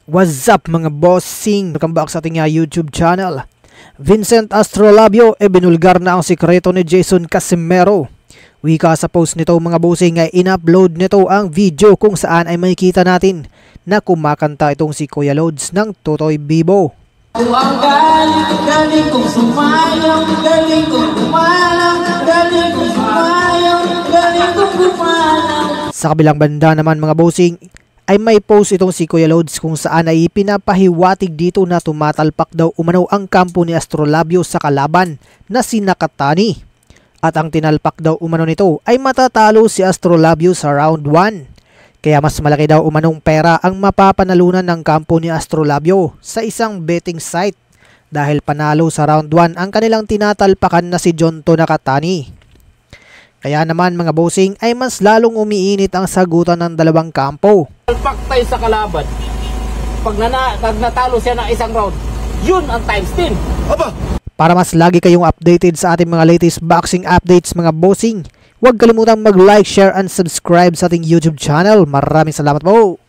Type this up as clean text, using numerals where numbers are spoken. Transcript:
What's up mga bossing? Welcome back sa ating YouTube channel. Vincent Astrolabio binulgar na ang sikreto ni Jason Casimero. Wika sa post nito mga bossing ay in-upload nito ang video kung saan ay makikita natin na kumakanta itong si Kuya Lods ng Totoy Bibo. Ang galing kong sumayaw, galing kong kumalang, galing kong sumayaw, galing kong kumalang. Sa kabilang banda naman mga bossing ay may post itong si Kuya Lods kung saan ay pinapahiwatig dito na tumatalpak daw umano ang kampo ni Astrolabio sa kalaban na si Nakatani. At ang tinalpak daw umano nito ay matatalo si Astrolabio sa round 1. Kaya mas malaki daw umanong pera ang mapapanalunan ng kampo ni Astrolabio sa isang betting site dahil panalo sa round 1 ang kanilang tinatalpakan na si Jonto Nakatani. Kaya naman mga bossing ay mas lalong umiinit ang sagutan ng dalawang kampo. Talpak tayo sa kalaban. Pag natalo siya ng isang round, yun ang times 10. Aba! Para mas lagi kayong updated sa ating mga latest boxing updates mga bossing, huwag kalimutang mag-like, share, and subscribe sa ating YouTube channel. Maraming salamat po!